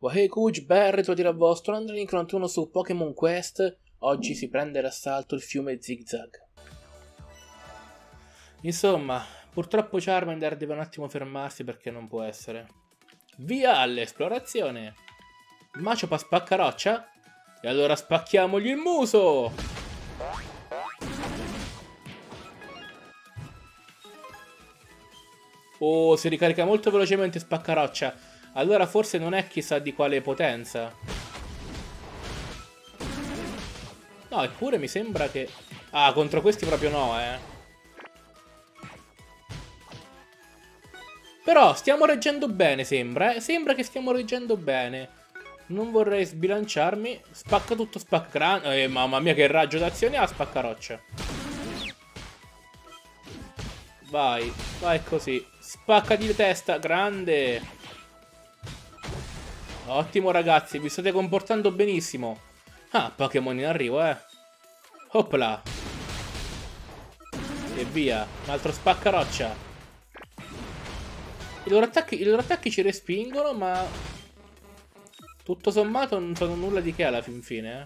Wahey Kuj, ben ritrovati dal vostro Andrelink91 su Pokémon Quest. Oggi si prende d'assalto il fiume Zigzag. Insomma, purtroppo Charmander deve un attimo fermarsi perché non può essere. Via all'esplorazione! Machop spacca roccia? E allora spacchiamogli il muso! Oh, si ricarica molto velocemente spaccaroccia. Allora forse non è chissà di quale potenza. No, eppure mi sembra che... Ah, contro questi proprio no, Però stiamo reggendo bene, sembra, Sembra che stiamo reggendo bene. Non vorrei sbilanciarmi. Spacca tutto, spacca... mamma mia, che raggio d'azione ha spaccaroccia. Vai, vai così. Spacca di testa, grande. Ottimo ragazzi, vi state comportando benissimo. Ah, Pokémon in arrivo, Opla. E via, un altro spaccaroccia. I loro attacchi ci respingono, ma tutto sommato non sono nulla di che alla fin fine,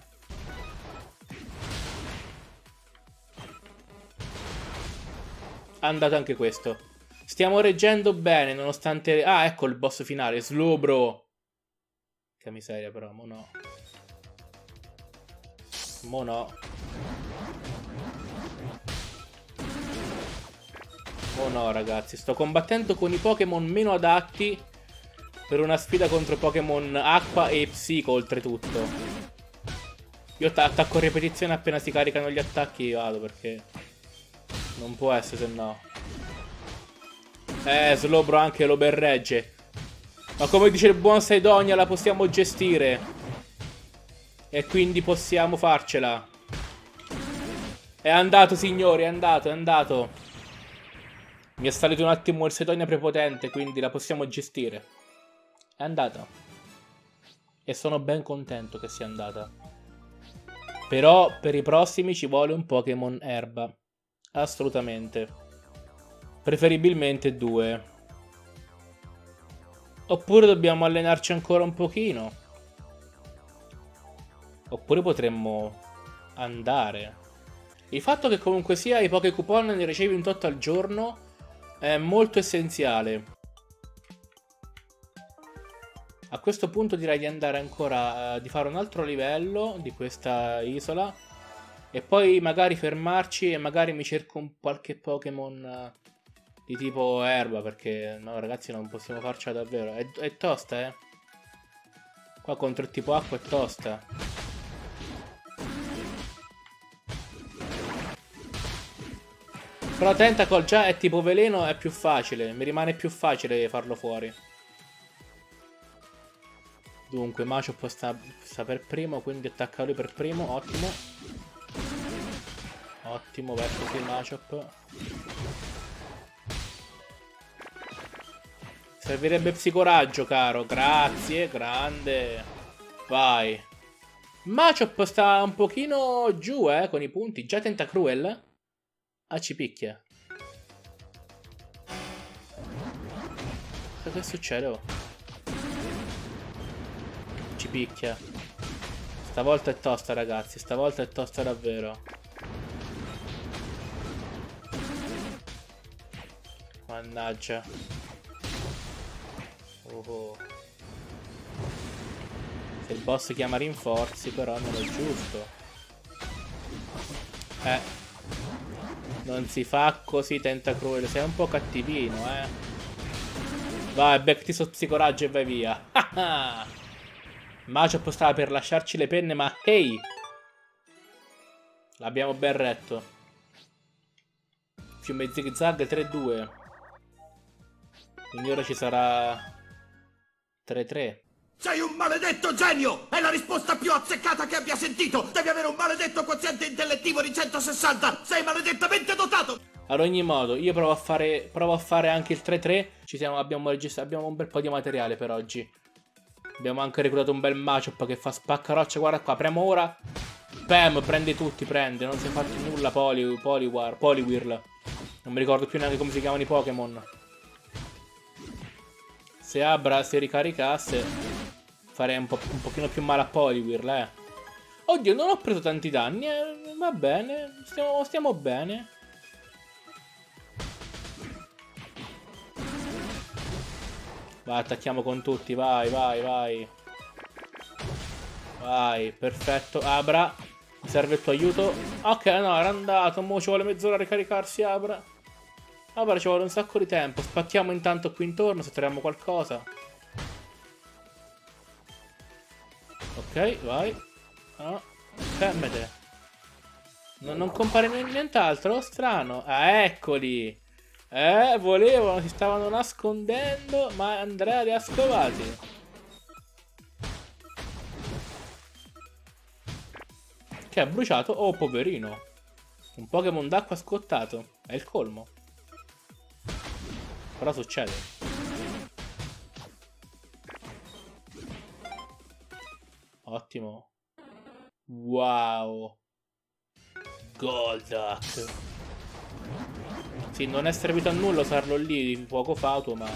È andato anche questo. Stiamo reggendo bene, nonostante... Ah, ecco il boss finale, Slowbro. Che miseria però, mo no. Mo no. Oh no ragazzi, sto combattendo con i Pokémon meno adatti per una sfida contro Pokémon Acqua e Psico oltretutto. Io attacco a ripetizione appena si caricano gli attacchi vado perché non può essere se no. Slowbro anche lo berregge. Ma come dice il buon Saidonia la possiamo gestire. E quindi possiamo farcela. È andato signori, è andato, è andato. Mi è salito un attimo il Saidonia prepotente, quindi la possiamo gestire. È andata. E sono ben contento che sia andata. Però per i prossimi ci vuole un Pokémon erba. Assolutamente. Preferibilmente 2. Oppure dobbiamo allenarci ancora un pochino. Oppure potremmo andare. Il fatto che comunque sia i Pokécoupon ne ricevi un tot al giorno è molto essenziale. A questo punto direi di andare ancora, di fare un altro livello di questa isola. E poi magari fermarci e magari mi cerco un qualche Pokémon di tipo erba, perché no ragazzi non possiamo farcela davvero. È tosta, Qua contro il tipo acqua è tosta. Però Tentacle già è tipo veleno, è più facile. Mi rimane più facile farlo fuori. Dunque Machop sta per primo, quindi attacca lui per primo, ottimo. Ottimo, verso così Machop. Servirebbe psicoraggio, caro. Grazie, grande. Vai. Machop sta un pochino giù, con i punti. Già Tentacruel? Ah, ci picchia. Che succede? Oh? Ci picchia. Stavolta è tosta, ragazzi. Stavolta è tosta davvero. Mannaggia. Oh. Se il boss chiama rinforzi però non è giusto. Non si fa così Tentacruel. Sei un po' cattivino, Vai, becchi su psicoraggio e vai via. Machop stava per lasciarci le penne, ma hey! L'abbiamo ben retto. Fiume Zigzag 3-2. Quindi ora ci sarà 3-3. Sei un maledetto genio! È la risposta più azzeccata che abbia sentito! Devi avere un maledetto quoziente intellettivo di 160! Sei maledettamente dotato! Ad ogni modo, io provo a fare anche il 3-3. Abbiamo un bel po' di materiale per oggi. Abbiamo anche reclutato un bel Machop che fa spaccaroccia. Guarda qua, premo ora. Bam, prende tutti, prende. Non si è fatto nulla, Poliwhirl. Non mi ricordo più neanche come si chiamano i Pokémon. Se Abra si ricaricasse Farei un pochino più male a Poliwhirl, eh. Oddio, non ho preso tanti danni, va bene, stiamo bene. Vai, attacchiamo con tutti, vai, vai, vai. Vai, perfetto, Abra. Mi serve il tuo aiuto. Ok, no, era andato, mo ci vuole mezz'ora a ricaricarsi, Abra. Abra, ci vuole un sacco di tempo. Spacchiamo intanto qui intorno, se troviamo qualcosa. Ok, vai. Ah, fermate. Non compare nient'altro? Strano. Ah, eccoli. Volevano, si stavano nascondendo, ma Andrea li ha scovati. Che ha bruciato? Oh, poverino. Un Pokémon d'acqua scottato. È il colmo. Però succede. Ottimo. Wow. Golduck. Sì, non è servito a nulla usarlo lì poco fa, ma...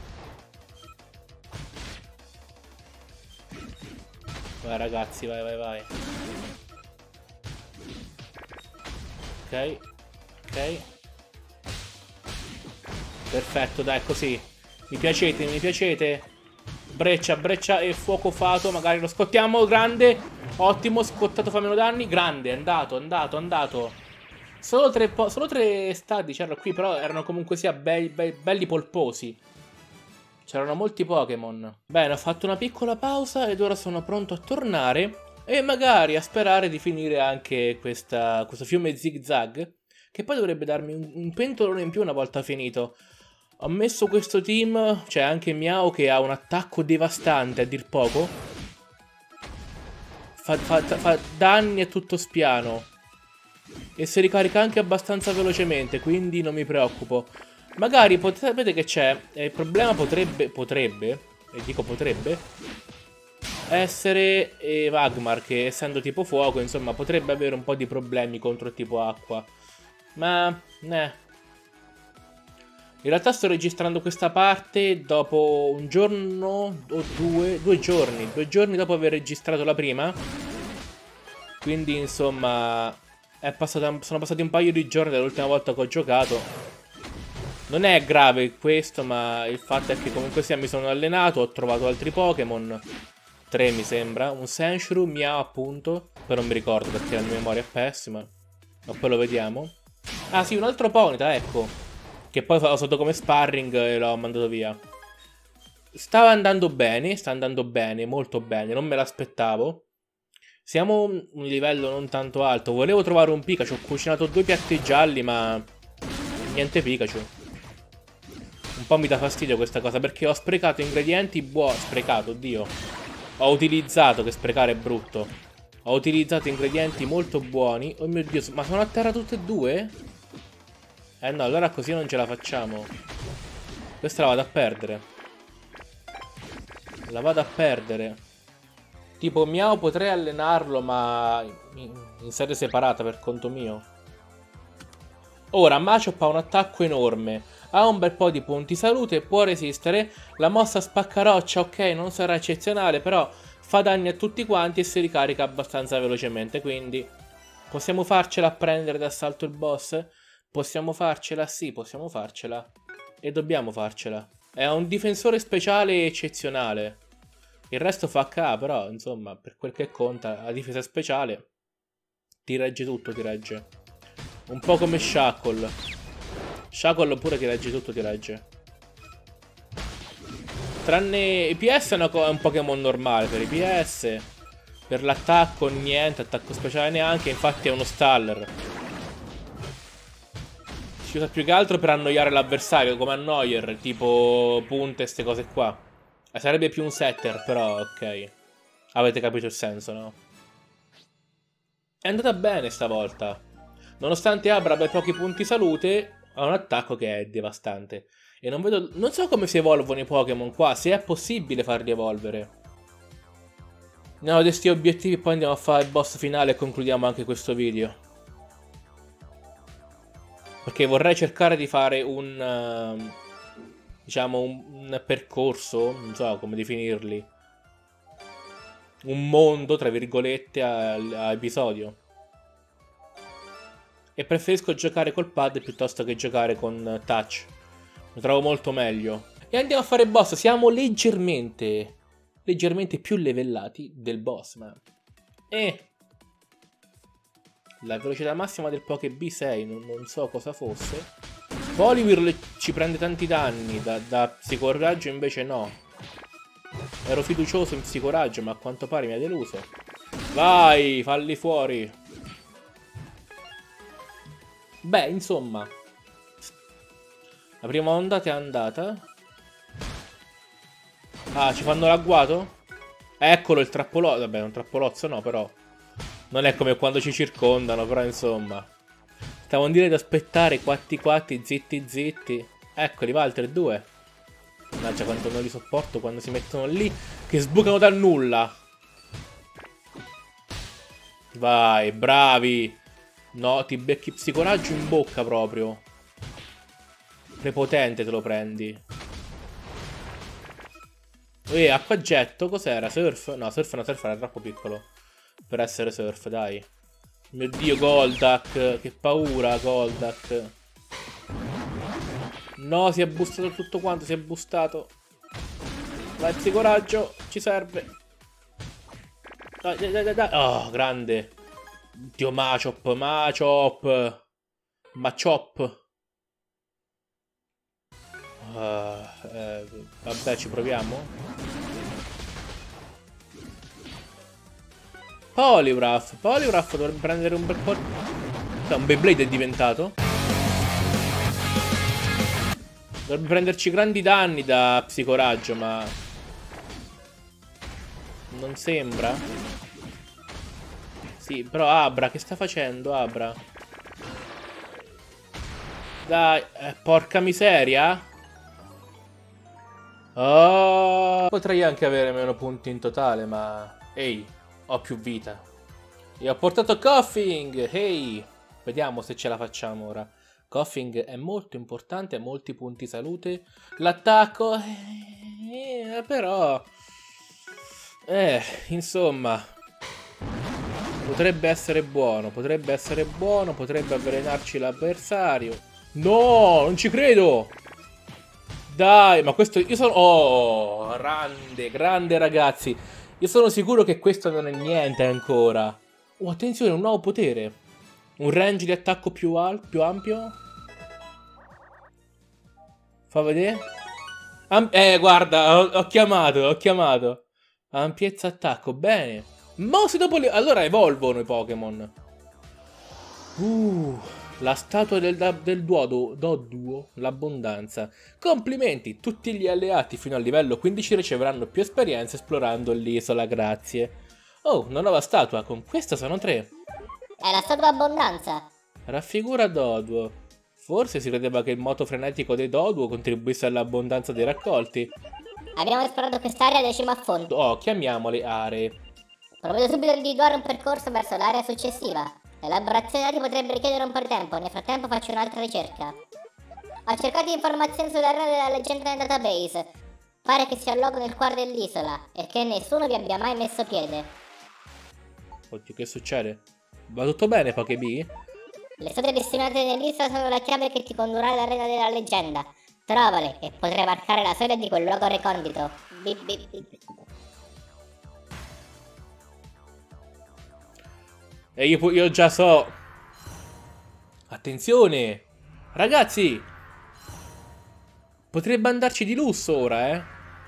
Vai ragazzi, vai, vai, vai. Ok. Ok. Perfetto, dai, così. Mi piacete, mi piacete. Breccia, breccia e fuoco fato. Magari lo scottiamo, grande. Ottimo, scottato, fa meno danni. Grande, è andato, è andato, è andato. Solo tre stadi c'erano qui, però erano comunque sia belli polposi. C'erano molti Pokémon. Bene, ho fatto una piccola pausa ed ora sono pronto a tornare. E magari a sperare di finire anche questo fiume zigzag, che poi dovrebbe darmi un pentolone in più una volta finito. Ho messo questo team, cioè anche Miao, che ha un attacco devastante a dir poco. Fa danni a tutto spiano. E si ricarica anche abbastanza velocemente, quindi non mi preoccupo. Magari, sapete che c'è? Il problema potrebbe, e dico potrebbe, essere Magmar, che essendo tipo fuoco, insomma, potrebbe avere un po' di problemi contro il tipo acqua. Ma, in realtà sto registrando questa parte dopo un giorno o due giorni dopo aver registrato la prima. Quindi, insomma, sono passati un paio di giorni dall'ultima volta che ho giocato. Non è grave questo, ma il fatto è che comunque sia mi sono allenato, ho trovato altri Pokémon. 3 mi sembra, un Sandshrew, Miao appunto, poi non mi ricordo perché la mia memoria è pessima, ma poi lo vediamo. Ah sì, un altro Ponyta, ecco, che poi l'ho usato come sparring e l'ho mandato via. Stava andando bene, sta andando bene, molto bene, non me l'aspettavo. Siamo a un livello non tanto alto, volevo trovare un Pikachu, ho cucinato 2 piatti gialli ma niente Pikachu. Un po' mi dà fastidio questa cosa perché ho sprecato ingredienti buoni, sprecato, oddio. Ho utilizzato, che sprecare è brutto. Ho utilizzato ingredienti molto buoni. Oh mio Dio, ma sono a terra tutte e due? Eh no, allora così non ce la facciamo. Questa la vado a perdere. La vado a perdere. Tipo Miao potrei allenarlo, ma in sede separata per conto mio. Ora Machop ha un attacco enorme. Ha un bel po' di punti salute, può resistere. La mossa spaccaroccia, ok, non sarà eccezionale, però fa danni a tutti quanti e si ricarica abbastanza velocemente. Quindi possiamo farcela a prendere d'assalto il boss? Possiamo farcela? Sì, possiamo farcela. E dobbiamo farcela. È un difensore speciale eccezionale. Il resto fa H, però, insomma, per quel che conta, la difesa speciale ti regge tutto, ti regge. Un po' come Shackle. Shackle pure ti regge tutto, ti regge. Tranne i PS è un Pokémon normale per i PS. Per l'attacco niente, attacco speciale neanche, infatti è uno Staller. Si usa più che altro per annoiare l'avversario, come annoyer, tipo punte e queste cose qua. Sarebbe più un setter, però ok. Avete capito il senso, no? È andata bene stavolta. Nonostante abbia pochi punti salute, ha un attacco che è devastante. E non so come si evolvono i Pokémon qua, se è possibile farli evolvere. Andiamo a questi obiettivi e poi andiamo a fare il boss finale e concludiamo anche questo video. Perché vorrei cercare di fare diciamo un percorso, non so come definirli. un mondo, tra virgolette, a episodio. E preferisco giocare col pad piuttosto che giocare con touch. Lo trovo molto meglio. E andiamo a fare boss. Siamo leggermente più livellati del boss, ma... La velocità massima del Poké B6, non so cosa fosse. Poliwhirl ci prende tanti danni, da psicoraggio invece no. Ero fiducioso in psicoraggio, ma a quanto pare mi ha deluso. Vai, falli fuori. Beh, insomma, la prima ondata è andata. Ah, ci fanno l'agguato? Eccolo il trappolozzo. Vabbè, un trappolozzo no, però non è come quando ci circondano, però insomma. Stavo a dire di aspettare quatti quatti, zitti zitti. Eccoli, va, altri due. Mannaggia quanto non li sopporto quando si mettono lì, che sbucano dal nulla. Vai, bravi. No, ti becchi psicoraggio in bocca proprio. Prepotente te lo prendi. Acquagetto, cos'era? Surf? No, surf era troppo piccolo per essere surf, dai. Mio Dio, Golduck. Che paura, Golduck. No, si è bustato tutto quanto, si è bustato. Vai, psicoraggio, ci serve. Dai, dai, dai, dai. Oh, grande. Dio, Machop. Vabbè, ci proviamo. Poliwrath dovrebbe prendere un bel po'. Un Beyblade è diventato. Dovrebbe prenderci grandi danni da psicoraggio, ma non sembra. Sì, però Abra, che sta facendo Abra? Dai, porca miseria. Oh, potrei anche avere meno punti in totale, ma... Ehi, ho più vita. E ho portato Koffing! Ehi! Vediamo se ce la facciamo ora. Koffing è molto importante, ha molti punti salute. L'attacco... però... insomma... Potrebbe essere buono, potrebbe avvelenarci l'avversario. No, non ci credo! Dai, ma questo... Io sono... Oh, grande ragazzi. Io sono sicuro che questo non è niente ancora. Oh, attenzione, un nuovo potere. Un range di attacco più ampio. Fa vedere. Guarda, ho chiamato. Ampiezza attacco, bene. Ma se dopo... Allora evolvono i Pokémon. La statua del Doduo, l'abbondanza. Complimenti, tutti gli alleati fino al livello 15 riceveranno più esperienza esplorando l'isola, grazie. Oh, una nuova statua, con questa sono 3. È la statua abbondanza. Raffigura Doduo. Forse si credeva che il moto frenetico dei Doduo contribuisse all'abbondanza dei raccolti. Abbiamo esplorato quest'area da cima a fondo. Oh, chiamiamole aree. Provvedo subito a individuare un percorso verso l'area successiva. L'elaborazione dati potrebbe richiedere un po' di tempo, nel frattempo faccio un'altra ricerca. Ho cercato informazioni sull'arena della leggenda nel database. Pare che sia il logo nel cuore dell'isola e che nessuno vi abbia mai messo piede. Oddio, che succede? Va tutto bene, Pokébee? Le storie destinate nell'isola sono la chiave che ti condurrà all'arena della leggenda. Trovale e potrai marcare la sede di quel luogo recondito. Bip bip bip. E io già so. Attenzione! Ragazzi! Potrebbe andarci di lusso ora,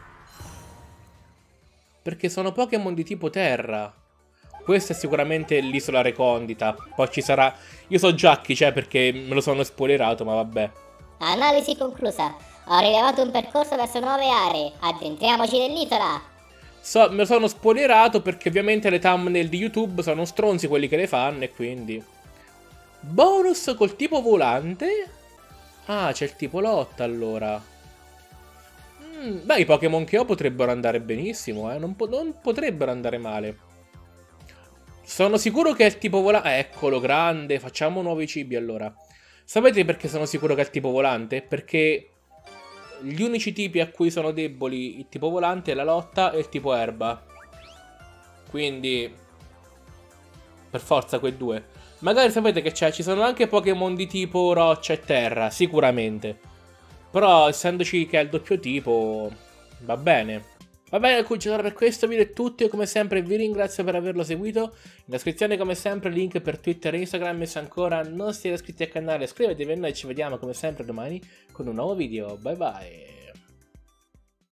perché sono Pokémon di tipo terra. Questa è sicuramente l'isola recondita. Poi ci sarà... Io so già chi c'è perché me lo sono spoilerato, ma vabbè. Analisi conclusa. Ho rilevato un percorso verso nuove aree. Addentriamoci nell'isola. Me lo sono spoilerato perché ovviamente le thumbnail di YouTube sono stronzi quelli che le fanno e quindi... Bonus col tipo volante? Ah, c'è il tipo lotta allora. Beh, i Pokémon che ho potrebbero andare benissimo, non potrebbero andare male. Sono sicuro che è il tipo volante... Eccolo, grande, facciamo nuovi cibi allora. Sapete perché sono sicuro che è il tipo volante? Perché... Gli unici tipi a cui sono deboli il tipo volante è la lotta e il tipo erba. Quindi per forza quei due. Magari sapete che c'è, ci sono anche Pokémon di tipo roccia e terra, sicuramente. Però essendoci che è il doppio tipo, va bene. Va bene, allora per questo video è tutto. Io come sempre vi ringrazio per averlo seguito. In descrizione come sempre link per Twitter e Instagram. E se ancora non siete iscritti al canale iscrivetevi e noi ci vediamo come sempre domani con un nuovo video. Bye bye.